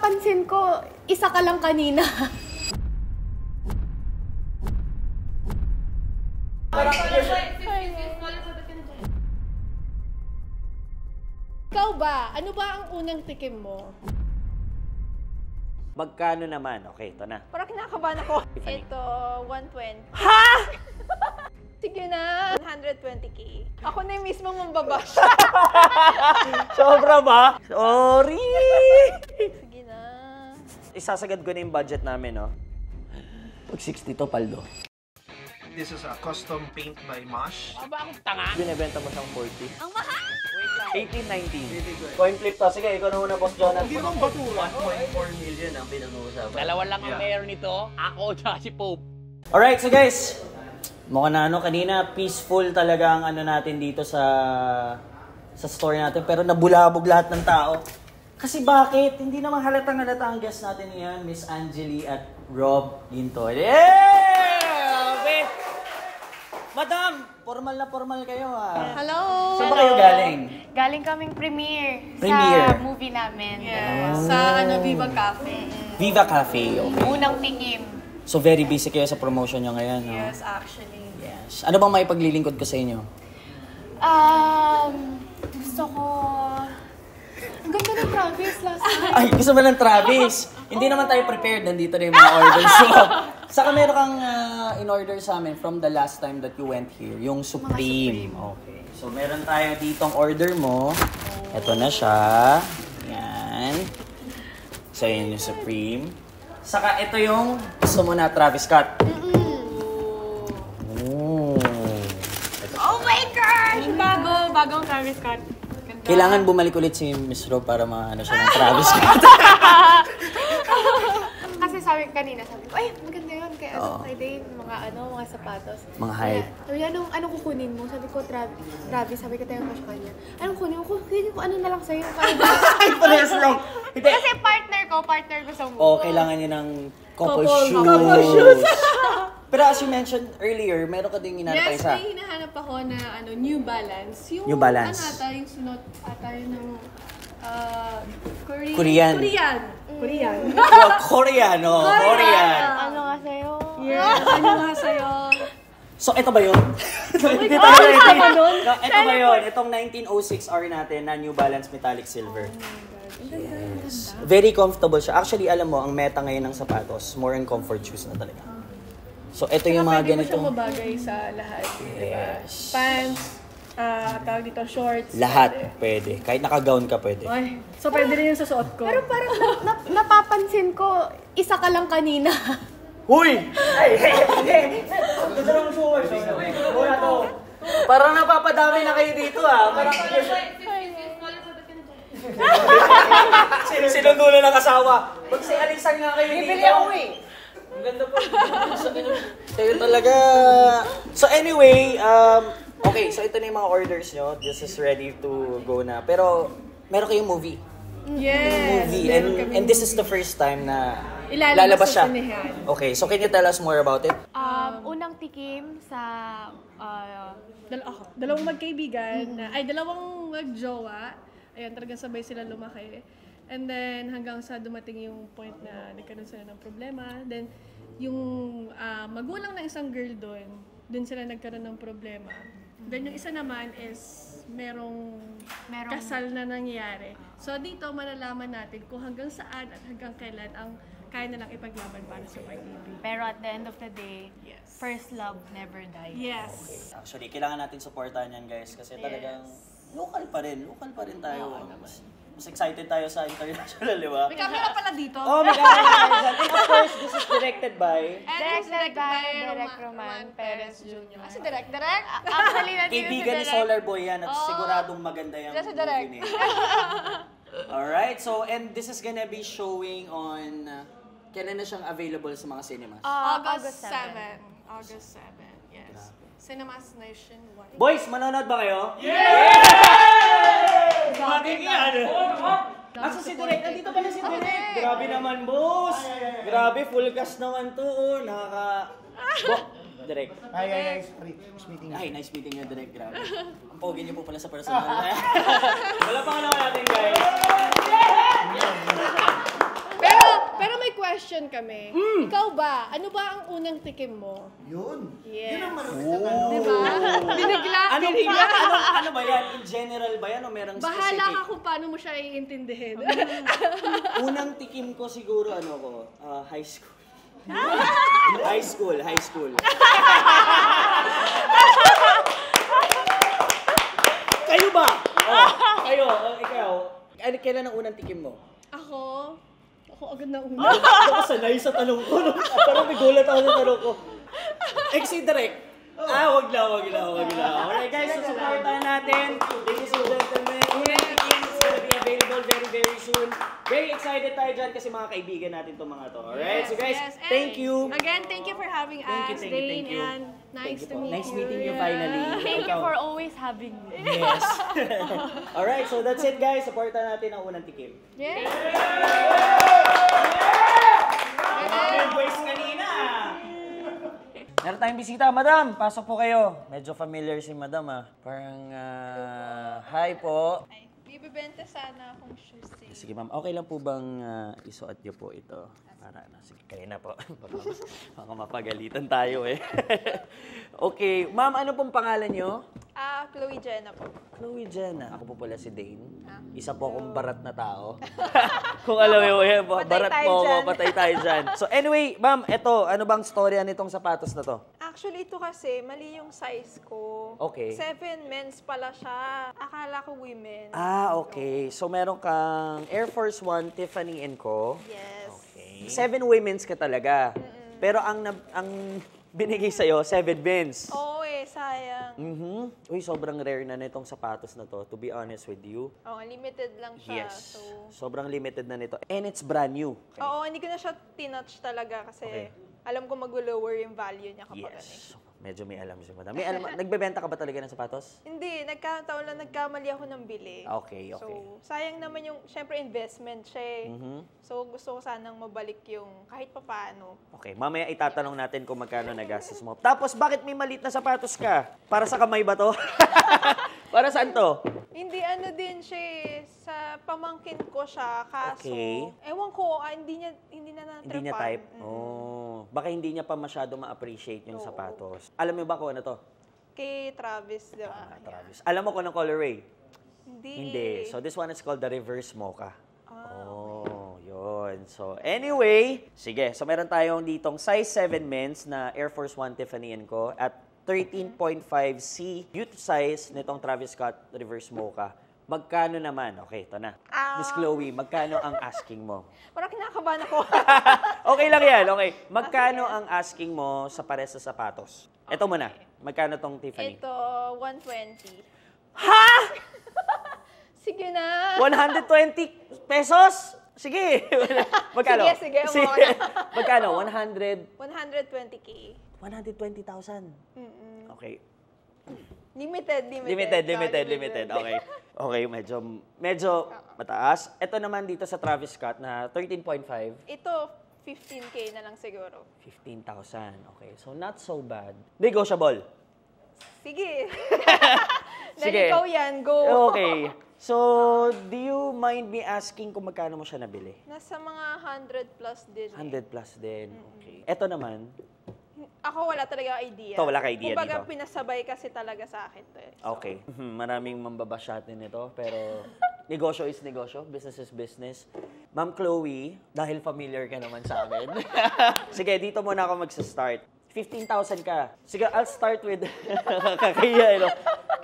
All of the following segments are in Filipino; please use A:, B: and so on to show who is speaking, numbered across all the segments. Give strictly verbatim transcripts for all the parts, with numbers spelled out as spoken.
A: napapansin ko, isa ka lang kanina. Ikaw ba? Ano ba ang unang tikim mo?
B: Magkano naman? Okay, ito na.
A: Parang kinakabahan ako.
B: Tiffany.
A: Ito, one twenty.
B: Ha?!
A: Sige na. one hundred twenty K. Ako na yung mismo mambabash.
B: Sobra ba? Sorry!
A: Sige na.
B: Isasagad ko na yung budget namin, no? Pag sixty to, paldo.
C: This is a custom paint by Mosh.
B: Aba, akong tanga. Binibenta mo siyang forty.
A: Ang mahal!
B: eighteen, nineteen. Coin flip to. Sige, ikaw na muna, Boss Jonathan.
C: Hindi naman batura.
D: one point four million ang pinag-uusapan.
E: Dalawa lang ang mayor nito. Ako, tsaka si Pope.
B: Alright, so guys. Mukha na ano, kanina peaceful talaga ang ano natin dito sa sa store natin. Pero nabulabog lahat ng tao. Kasi bakit? Hindi naman halatang halata ang guest natin yan. Miss Angeli at Rob Gintoy. Yeah! Okay. Madam, formal na formal kayo ha.
A: Hello!
B: Saan ba kayo galing?
F: Galing kaming premiere,
B: Premiere?
F: sa movie namin.
A: Yes, sa ano, Viva Cafe.
B: Viva Cafe, okay.
F: Unang tikim.
B: So very busy kayo sa promotion nyo ngayon, no?
A: Yes, actually.
B: Yes. Ano bang may paglilingkod ko sa inyo?
F: Um, gusto ko... Ang ganda ng Travis last time.
B: Ay, gusto mo ng Travis? Hindi naman tayo prepared. Nandito na yung mga orders. So, saka meron kang uh, in-order sa amin from the last time that you went here. Yung Supreme. Okay. So, meron tayo ditong order mo. Ito na siya. Yan. So, yun yung Supreme. Saka ito yung gusto mo na Travis Scott. Oh.
F: Oh my gosh! Bago, bagong Travis Scott.
B: Kailangan bumalik ulit si Miss Rob para maano siya ng Travis Scott.
F: Kasi sabi kanina, sabi ko, ay, maganda yun. Kaya ano,
B: Oo.
F: kay Dane, mga ano, mga sapatos.
B: Mga hype.
F: Sabi niya, anong, anong kukunin mo? Sabi ko, Travis, Travis sabi ko tayo pa siya kanya. Anong kukunin mo? Kukunin ko ano na lang sa'yo.
B: Ay, parehas lang. Hindi.
F: Kasi partner ko, partner ko sa movie.
B: Oo, kailangan niya ng couple,
A: Couple-
B: shoes.
A: couple shoes.
B: Pero as you mentioned earlier, meron ka ding
A: Yes,
B: hinanapay sa...
A: may hinahanap ako na ano, New Balance. Yung,
B: New Balance.
A: Ano ata, yung sunod ata yun ng uh, Korean.
B: Korean.
A: Korean. Korean.
B: Well, Korean, oh. Korean.
F: Ano nga sa'yo?
A: Yes, ano nga sa'yo?
B: So, ito ba yun? Hindi tayo ready. No, ito ba yun? Itong nineteen oh six R natin na New Balance Metallic Silver. Yes. Very comfortable siya. Actually, alam mo, ang meta ngayon ng sapatos, more on comfort shoes na talaga. So, ito yung mga
A: Pwede mo
B: ganito.
A: siyang mabagay sa lahat. Diba?
B: Yes.
A: Pants, ah, tawag dito, shorts.
B: Lahat pwede. Kahit naka-gown ka pwede.
A: Ay, so pwede rin yung sa suot ko.
F: Pero parang na, na, napapansin ko, isa ka lang kanina.
B: Huy! Parang napapadami na kayo dito ah. Parang sinundo na ng asawa. Magsialisan nga kayo dito. Bibili ako eh. Ang ganda po. Kayo talaga. So anyway, um, okay, so ito na yung mga orders nyo. This is ready to go na. Pero meron kayong movie.
A: Yes.
B: Movie.
A: meron
B: And,
A: kaming
B: and this is the
A: movie.
B: first time na
A: Ilalabas
B: lalabas
A: sa
B: siya.
A: sinehan.
B: Okay, so can you tell us more about it?
F: Um, unang tikim sa... Uh,
A: Dal- ako, dalawang magkaibigan, na, ay dalawang magjowa. Ayan, talagang sabay sila lumaki. And then hanggang sa dumating yung point na nagkaroon sila ng problema. Then yung ah, magulang ng isang girl doon, doon sila nagkaroon ng problema. Then yung isa naman is merong,
F: Merong-
A: kasal na nangyayari. So dito malalaman natin kung hanggang saan at hanggang kailan ang kaya nilang ipaglaban para sa pag-ibig.
F: pero at the end of the day,
A: Yes.
F: first love never dies.
A: Yes.
B: Actually, kailangan natin supportahan yan guys kasi talagang local pa rin. Local pa rin tayo. Mas, mas excited tayo sa international, di ba?
A: May camera pala dito.
B: Oh, may camera tayo dyan. And of course, this is directed by
A: And
F: Directed
A: it's
F: by
A: Roma-
F: Direk Roman Perez
A: Junior Ah, si Direk, Direk?
F: Actually, nandito
B: kaibigan ni
F: Direk.
B: Solar Boy yan at siguradong maganda yung
A: Yes, si Direk.
B: movie niya. Alright, so and this is gonna be showing on... Uh, kailan na siyang available sa mga cinemas?
F: Uh,
A: August seventh. August seventh, yes. Cinemas Nationwide.
B: Boys, manonood ba kayo? Bakit yan? Asa si Direk? Nandito pala si Direk. Grabe naman, boss. Grabe, full cast naman to. Oh. Nakaka... Bo, Direk.
C: Hi, hi, hi. Sorry. Just meeting you.
B: Ay, nice meeting you, Direk. Grabe. Ang pogi niyo po pala sa personal. Wala pa naman natin, guys.
A: question kami. Ikaw ba? Ano ba ang unang tikim mo?
G: Yun.
A: Yes.
G: Yun ang marami na tanong.
A: Diba? Binigla.
B: Ano,
A: binigla.
B: ano, ano ba yan? In general ba yan o merang
A: Bahala
B: specific?
A: ka kung paano mo siya iintindihin.
B: Unang tikim ko siguro ano ko, ah, high school. high school, high school. Kayo ba? Oh, kayo, oh, ikaw. Ano, kailan ang unang tikim mo?
A: Ako? Ako agad na una.
B: Ako sanay sa tanong ko. No? Parang may gulat ako sa tanong ko. Exit direct. Ah, wag lang, wag lang, wag lang. Alright guys, so supportan natin. Ladies and gentlemen, unang tikim is gonna be available very, very soon. Very excited tayo dyan kasi mga kaibigan natin itong mga to. Alright, so guys,
A: Yes, and
B: thank you.
A: Again, thank you for having
B: Thank you,
A: us,
B: thank you,
A: Dane,
B: thank you.
A: and nice
B: Thank you
A: to
B: po.
A: meet
B: Nice
A: you.
B: meeting you
A: Yeah.
B: finally.
F: Thank you
B: Ikaw.
F: for always having me.
B: Yes. Alright, so that's it guys. Supportan natin ang unang tikim.
A: Yeah.
B: Mga boys kanina. Meron tayong bisita, madam. Pasok po kayo. Medyo familiar si madam ah. Parang, ah, hi po.
H: Ay, bibibenta sana akong shoes eh.
B: Sige ma'am, okay lang po bang ah, isuot niyo po ito? Para na, sige, kayo na po. Baka, baka mapagalitan tayo eh. Okay, ma'am, ano pong pangalan niyo?
H: Ah, Chloe Jenna po.
B: Chloe Jenna. Ako po pala si Dane. Isa po akong barat na tao. Kung alam mo yun,
H: Patay
B: barat
H: tayo
B: po ako,
H: dyan.
B: patay tayo dyan. So anyway, ma'am, eto, ano bang storya nitong sapatos na to?
H: Actually, ito kasi, mali yung size ko.
B: Okay.
H: Seven men's pala siya. Akala ko women.
B: Ah, okay. So meron kang Air Force One, Tiffany and Co.
H: Yes.
B: Okay. Seven women's ka talaga. Pero ang nab- ang binigay sa'yo, seven men's.
H: Oo eh, sayang.
B: Mhm. Uy, sobrang rare na nitong sapatos na to, to be honest with you.
H: Oo, limited lang siya.
B: Yes.
H: So,
B: Sobrang limited na nito. And it's brand new.
H: oo, hindi ko na siya tinouch talaga kasi
B: Okay.
H: alam ko mag-lower yung value niya kapag ano eh.
B: Yes. Medyo may alam si madam. May alam, nagbebenta ka ba talaga ng sapatos?
H: Hindi, nagkataon lang nagkamali ako ng bili.
B: Okay, okay.
H: So, sayang naman yung, syempre investment siya eh.
B: Mhm.
H: So, gusto ko sanang mabalik yung kahit papaano.
B: Okay, mamaya itatanong natin kung magkano nagastos mo. Tapos, bakit may maliit na sapatos ka? Para sa kamay ba to? Para saan to?
H: Hindi, ano din siya eh, sa pamangkin ko siya, kaso,
B: Okay.
H: ewan ko, ah, hindi niya, hindi na na
B: Hindi niya type? Oh. Baka hindi niya pa masyado ma-appreciate yung
H: Oo.
B: sapatos. Alam mo ba kung ano to?
H: Kay Travis, di ba?
B: Ah, Travis. Alam mo kung anong colorway?
H: Hindi.
B: Hindi. So, this one is called the reverse mocha. Oh, yun. So, anyway, sige. So, meron tayong ditong size seven men's na Air Force One Tiffany and Co. at thirteen point five C youth size nitong Travis Scott reverse mocha. Magkano naman? Okay, ito na.
H: Ah.
B: Miss Chloe, magkano ang asking mo?
H: Parang kinakabahan ako.
B: Okay lang yan, okay. Magkano ang asking mo sa pares sa sapatos? Ito muna. Magkano tong Tiffany?
H: Ito, one twenty.
B: Ha?
H: Sige na.
B: one hundred twenty pesos? Sige. Magkano?
H: Sige, sige, umuha na.
B: Magkano? one hundred?
H: one hundred twenty K.
B: one hundred twenty thousand.
H: Mm-mm.
B: Okay.
H: Limited, limited.
B: Limited,
H: Ah,
B: limited, limited. Okay. Okay, medyo medyo mataas. Ito naman dito sa Travis Scott na thirteen point five.
H: Ito, fifteen K na lang siguro.
B: fifteen thousand. Okay. So not so bad. Negotiable.
H: Sige.
B: Sige.
H: Dahil ikaw yan, go.
B: Okay. So, do you mind me asking kung magkano mo siya nabili?
H: Nasa mga one hundred plus din.
B: one
H: eh.
B: hundred plus din. Okay. Ito naman,
H: Ako wala talaga idea.
B: Ikaw, wala ka idea
H: Kumbaga,
B: dito?
H: pinasabay kasi talaga sa akin to eh.
B: okay. Maraming mambabash natin ito, pero negosyo is negosyo, business is business. Ma'am Chloe, dahil familiar ka naman sa amin. Sige, dito muna ako magsa-start. fifteen thousand ka. Sige, I'll start with, kakaya, no?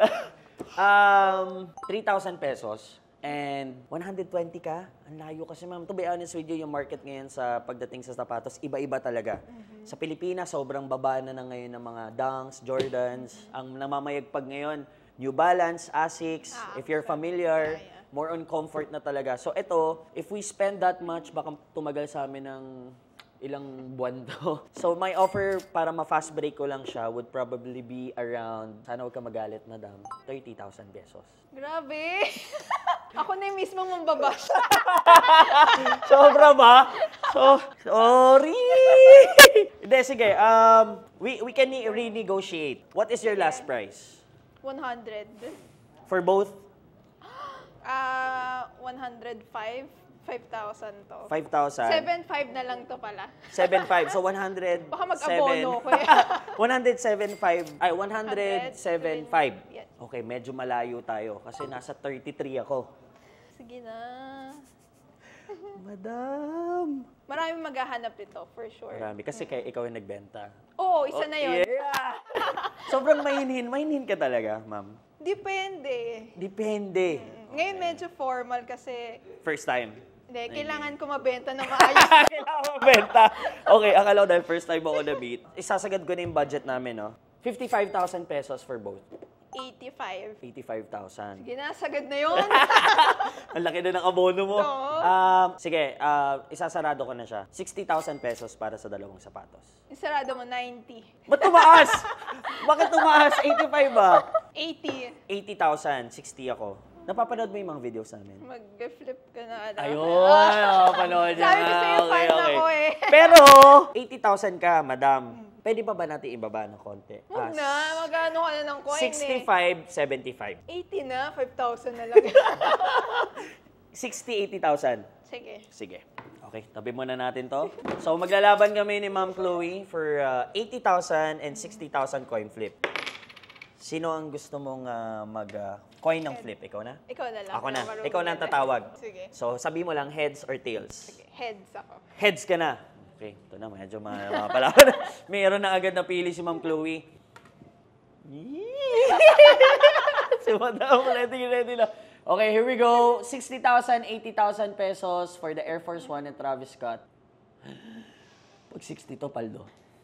B: um, three thousand pesos. And one hundred twenty ka, ang layo kasi ma'am. To be honest with you, yung market ngayon sa pagdating sa sapatos, iba-iba talaga. Sa Pilipinas, sobrang baba na na ngayon ng mga Dunks, Jordans. Ang namamayagpag ngayon, New Balance, Asics.
H: Ah,
B: If you're familiar, more on comfort na talaga. So ito, if we spend that much, baka tumagal sa amin ng ilang buwan to. So my offer para ma-fast break ko lang siya would probably be around, sana huwag ka magalit, madam, thirty thousand pesos.
H: Grabe. Ako na yung mismo mambabash.
B: Sobra ba? So, sorry! Hindi, sige. Um, we, we can renegotiate. What is your last price?
H: one hundred.
B: For both?
H: Ah, one hundred five. five thousand to.
B: five thousand.
H: seven five na lang to pala.
B: seven five. So, one hundred
H: Baka mag-abono ko eh.
B: one hundred seven five. Ay, one hundred seven five.
H: Yes.
B: Okay, medyo malayo tayo kasi nasa thirty-three ako.
H: Sige na.
B: Madam.
H: Maraming maghahanap nito, for sure.
B: Marami. Kasi kaya ikaw yung nagbenta.
H: Oo, isa na yun.
B: Yeah. Sobrang mahinhin. Mahinhin ka talaga, ma'am.
H: Depende.
B: Depende.
H: Ngayon medyo formal kasi,
B: First time.
H: hindi, kailangan ko mabenta na maayos.
B: Kailangan mo benta. Okay, akala ko dahil first time ako na-beat. Isasagad ko na yung budget namin, no? fifty-five thousand pesos for both.
H: eighty-five.
B: eighty-five thousand.
H: Sige na, sagad na yun.
B: Ang laki na ng abono mo.
H: Oo.
B: Um, sige, uh, isasarado ko na siya. sixty thousand pesos para sa dalawang sapatos.
H: Isarado mo, ninety.
B: Ba't tumaas? Bakit tumaas? eighty-five ba?
H: eighty.
B: eighty thousand, sixty ako. Napapanood mo yung mga videos namin?
H: Mag-flip ka na. Ano?
B: Ayun, oh, panood niya.
H: Sabi ko sa'yo, fan ako eh.
B: Pero, eighty thousand ka, madam. Pwede pa ba natin ibaba ng konti?
H: Huwag
B: Ah,
H: na, magano ka na ng coin eh.
B: sixty-five, seventy-five.
H: eighty na, five thousand na lang.
B: sixty, eighty thousand.
H: Sige.
B: Sige. Okay, tabi muna natin to. So, maglalaban kami ni Ma'am Chloe for uh, eighty thousand and sixty thousand coin flip. Sino ang gusto mong uh, mag-coin uh, ng flip? Ikaw na?
H: Ikaw na lang.
B: Ako na.
H: Marunong
B: Ikaw na ang
H: ka
B: tatawag.
H: Sige.
B: So, sabi mo lang heads or tails.
H: Sige. Heads ako.
B: Heads ka na. Okay, ito na. Medyo mga, mga pala. Mayroon na agad napili si Ma'am Chloe. Si Madam, ready, ready na. Okay, here we go. sixty thousand, eighty thousand pesos for the Air Force One and Travis Scott. Pag sixty to, paldo.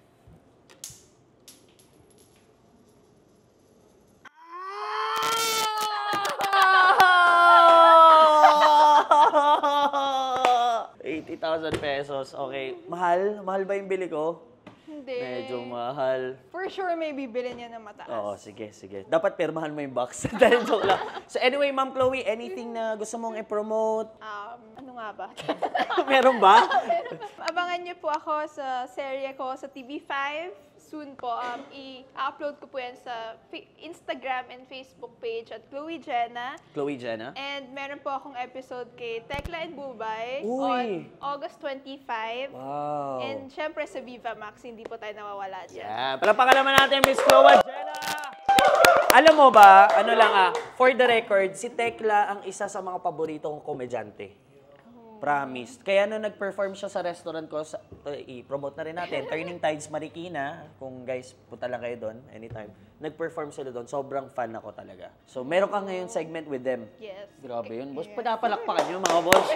B: eighty thousand pesos. Okay. Mahal? Mahal ba yung bili ko?
H: Hindi.
B: Medyo mahal.
H: For sure, may bibili niya na mataas.
B: Oo, sige, sige. Dapat pirmahan mo yung box. Dahil joke lang. So anyway, Ma'am Chloe, anything na gusto mong i-promote?
H: Um, ano nga ba?
B: Meron ba?
H: Abangan niyo po ako sa serye ko sa T V five. Soon po, um, i-upload ko po yan sa fi- Instagram and Facebook page at Chloe Jenna.
B: Chloe Jenna?
H: And meron po akong episode kay Tekla and Bubay
B: Uy!
H: on August twenty-fifth.
B: Wow.
H: And syempre sa Viva Max, hindi po tayo nawawala dyan.
B: Yeah. Palapakan naman natin, Miss Chloe Jenna! Alam mo ba, ano lang ah, for the record, si Tekla ang isa sa mga paboritong komedyante. Promise. Kaya nung nag-perform siya sa restaurant ko, sa, to, i-promote na rin natin, Turning Tides Marikina. Kung guys, punta lang kayo doon, anytime. Nag-perform sila doon. Sobrang fan ako talaga. So, meron ka ngayon segment with them.
H: Yes.
B: Grabe yun. Boss, pinapalakpakan nyo mga boss.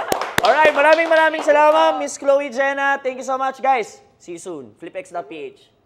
B: Alright, maraming maraming salamat, Miss Chloe Jenna. Thank you so much, guys. See you soon. flipx dot p h